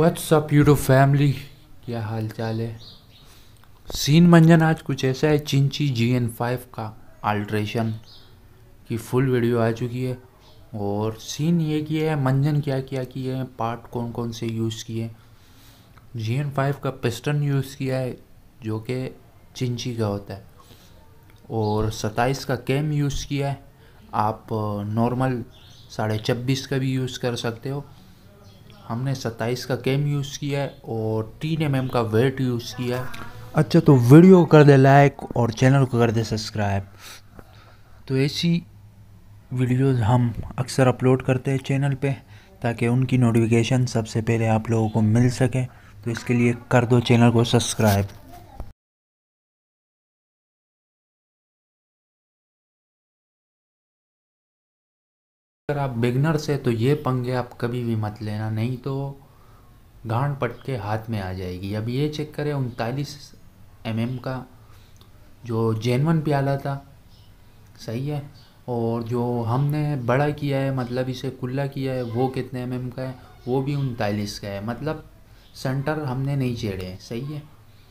WhatsApp YouTube family, क्या हाल चाल है। सीन मंजन आज कुछ ऐसा है। चिंची GN5 का अल्ट्रेशन की फुल वीडियो आ चुकी है और सीन ये किया है मंजन क्या क्या किए हैं, पार्ट कौन कौन से यूज़ किए। GN5 का पिस्टन यूज़ किया है जो कि चिंची का होता है और 27 का कैम यूज़ किया है। आप नॉर्मल 26.5 का भी यूज़ कर सकते हो। हमने 27 का कैम यूज़ किया है और 3 mm का वेट यूज़ किया है। अच्छा, तो वीडियो को कर दे लाइक और चैनल को कर दे सब्सक्राइब। तो ऐसी वीडियोस हम अक्सर अपलोड करते हैं चैनल पे ताकि उनकी नोटिफिकेशन सबसे पहले आप लोगों को मिल सके। तो इसके लिए कर दो चैनल को सब्सक्राइब। अगर आप बिगनर से तो ये पंगे आप कभी भी मत लेना, नहीं तो गांड पट के हाथ में आ जाएगी। अब ये चेक करें 39 mm का जो जेनवन प्याला था, सही है। और जो हमने बड़ा किया है, मतलब इसे कुल्ला किया है, वो कितने mm का है, वो भी 39 का है। मतलब सेंटर हमने नहीं छेड़े हैं, सही है।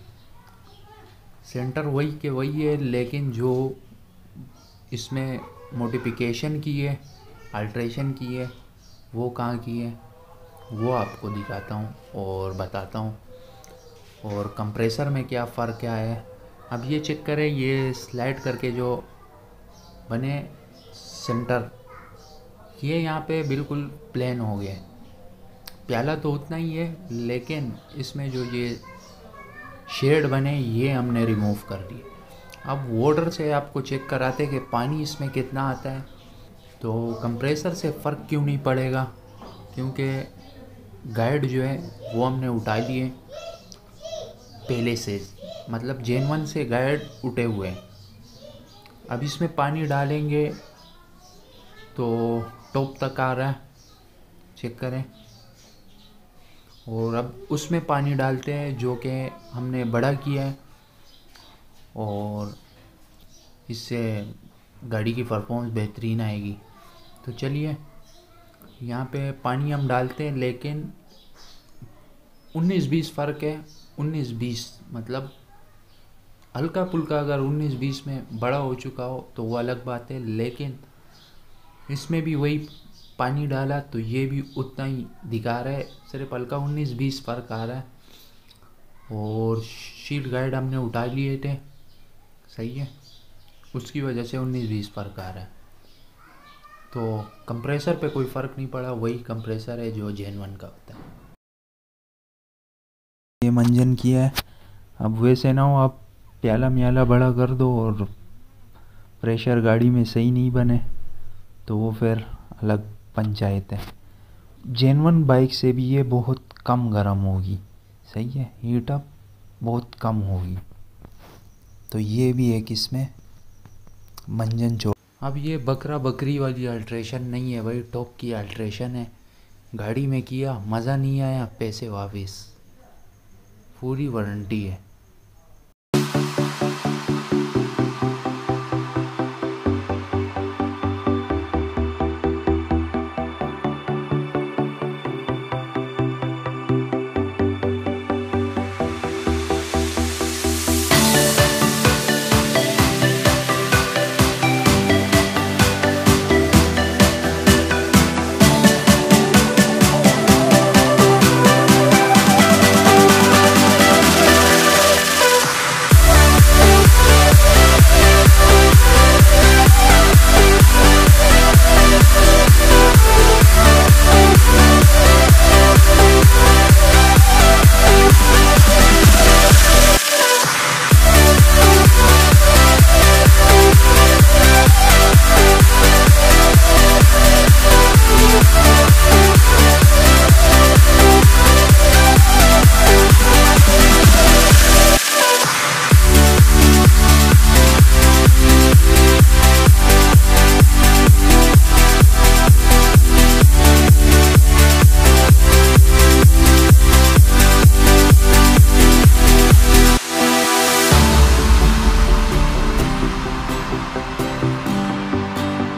सेंटर वही के वही है, लेकिन जो इसमें मॉडिफिकेशन की है, अल्ट्रेशन की है, वो कहाँ की है वो आपको दिखाता हूँ और बताता हूँ। और कंप्रेसर में क्या फ़र्क क्या है अब ये चेक करें। ये स्लाइड करके जो बने सेंटर, ये यहाँ पे बिल्कुल प्लेन हो गए। प्याला तो उतना ही है, लेकिन इसमें जो ये शेड बने ये हमने रिमूव कर दिए। अब वाटर से आपको चेक कराते कि पानी इसमें कितना आता है। तो कंप्रेसर से फ़र्क क्यों नहीं पड़ेगा, क्योंकि गाइड जो है वो हमने उठा लिए पहले से, मतलब जेन1 से गाइड उठे हुए हैं। अब इसमें पानी डालेंगे तो टॉप तक आ रहा है, चेक करें। और अब उसमें पानी डालते हैं जो कि हमने बड़ा किया है और इससे गाड़ी की परफॉर्मेंस बेहतरीन आएगी। तो चलिए यहाँ पे पानी हम डालते हैं, लेकिन 19-20 फ़र्क है। 19-20 मतलब हल्का फुल्का, अगर 19-20 में बड़ा हो चुका हो तो वो अलग बात है, लेकिन इसमें भी वही पानी डाला तो ये भी उतना ही दिखा रहा है, सिर्फ हल्का 19-20 फ़र्क आ रहा है। और शीट गाइड हमने उठा लिए थे, सही है, उसकी वजह से 19-20 फ़र्क आ रहा है। तो कंप्रेसर पे कोई फ़र्क नहीं पड़ा, वही कंप्रेसर है जो जेन1 का होता है। ये मंजन किया है। अब वैसे ना हो आप प्याला म्याला बड़ा कर दो और प्रेशर गाड़ी में सही नहीं बने तो वो फिर अलग पंचायत है। जेन1 बाइक से भी ये बहुत कम गर्म होगी, सही है, हीट अप बहुत कम होगी। तो ये भी एक इसमें मंजन चो। अब ये बकरा बकरी वाली अल्ट्रेशन नहीं है भाई, टॉप की अल्ट्रेशन है। गाड़ी में किया, मज़ा नहीं आया, पैसे वापस, पूरी वारंटी है।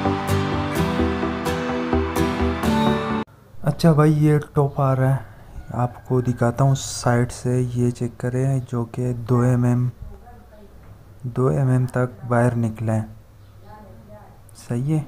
अच्छा भाई, ये टॉप आ रहा है, आपको दिखाता हूँ साइड से। ये चेक करें, जो कि 2 mm तक वायर निकला है। सही है।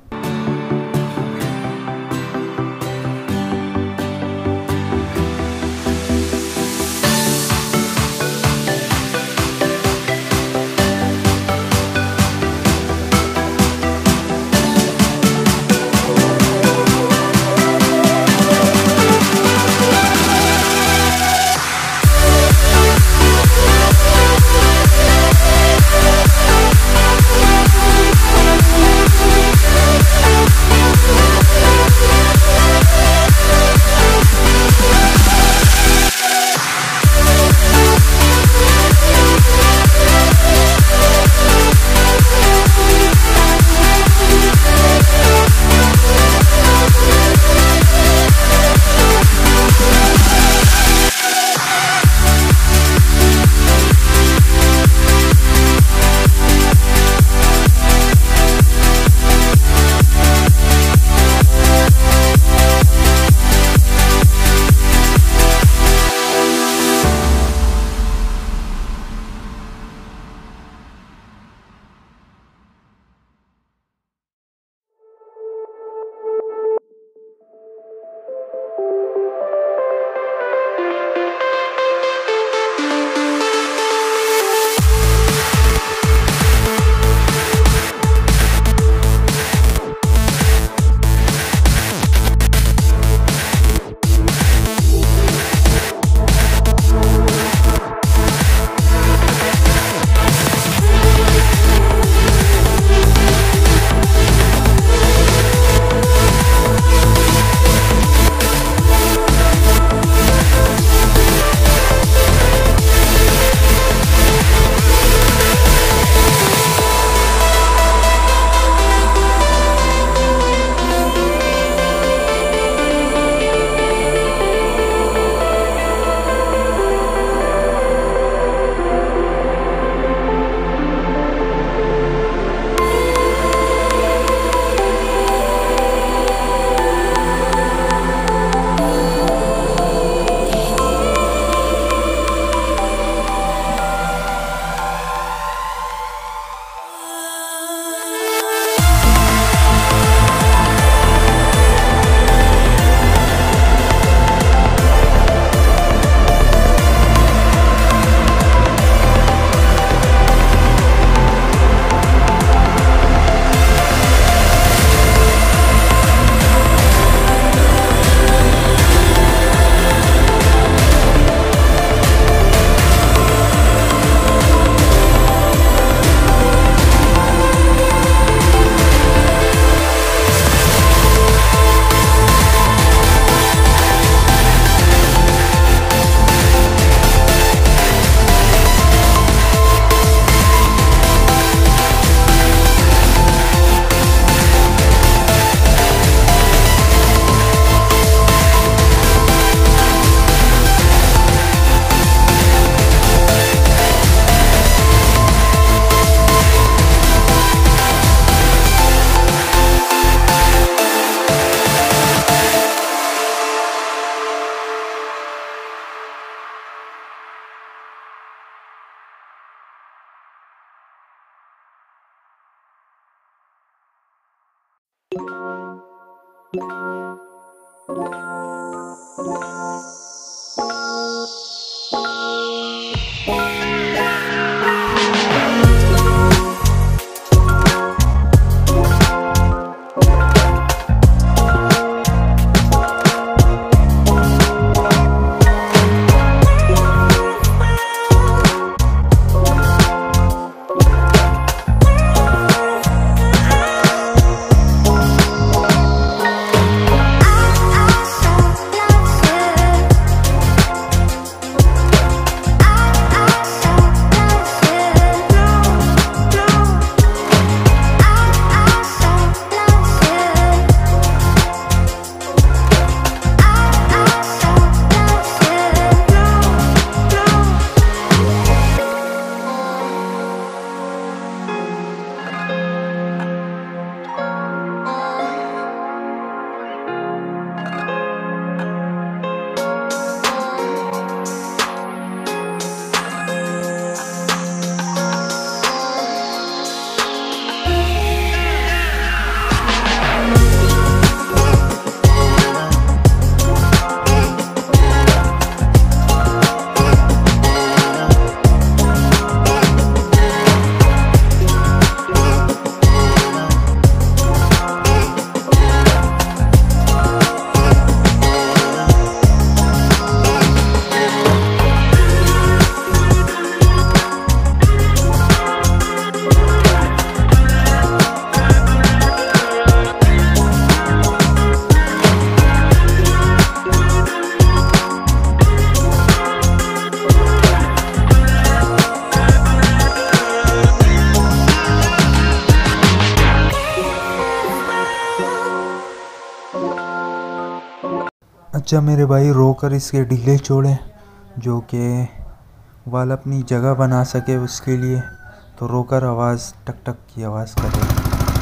जा मेरे भाई, रोकर इसके ढीले छोड़े, जो कि वाल अपनी जगह बना सके उसके लिए। तो रोकर आवाज़ टक टक की आवाज़ करे।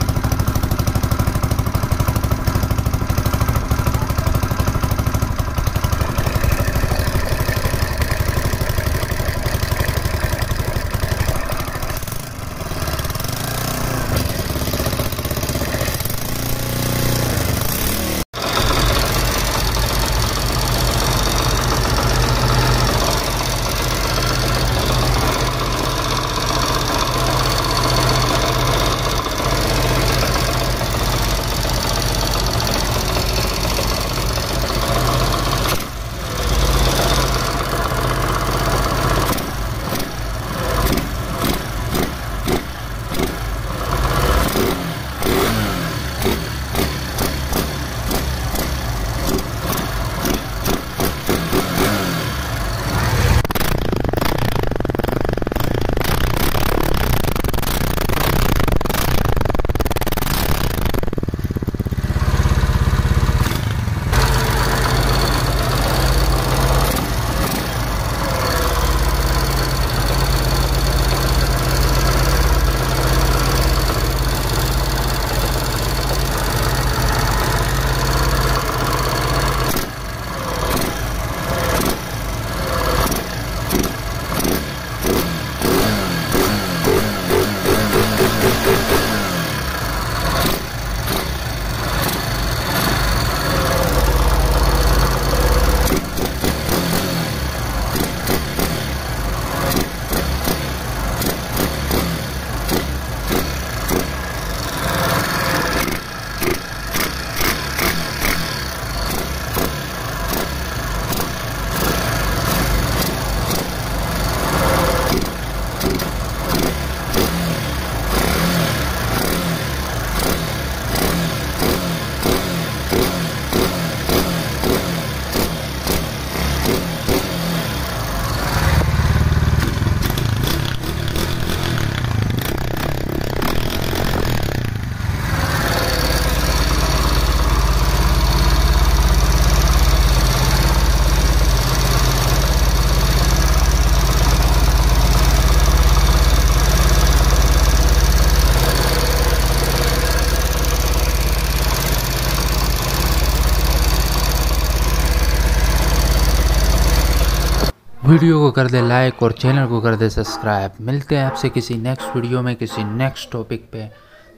वीडियो को कर दे लाइक और चैनल को कर दे सब्सक्राइब। मिलते हैं आपसे किसी नेक्स्ट वीडियो में किसी नेक्स्ट टॉपिक पे।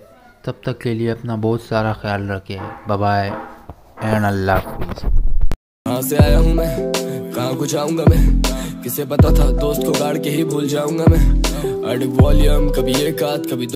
तब तक के लिए अपना बहुत सारा ख्याल रखिए। बाय बाय एंड अल्लाह हाफिज़। कहाँ से आया हूँ मैं, कहाँ को जाऊँगा मैं, किसे पता था दोस्त को गाड़ के ही भूल जाऊँगा मैं। अडिग वॉल्यूम कभी एक हाथ कभी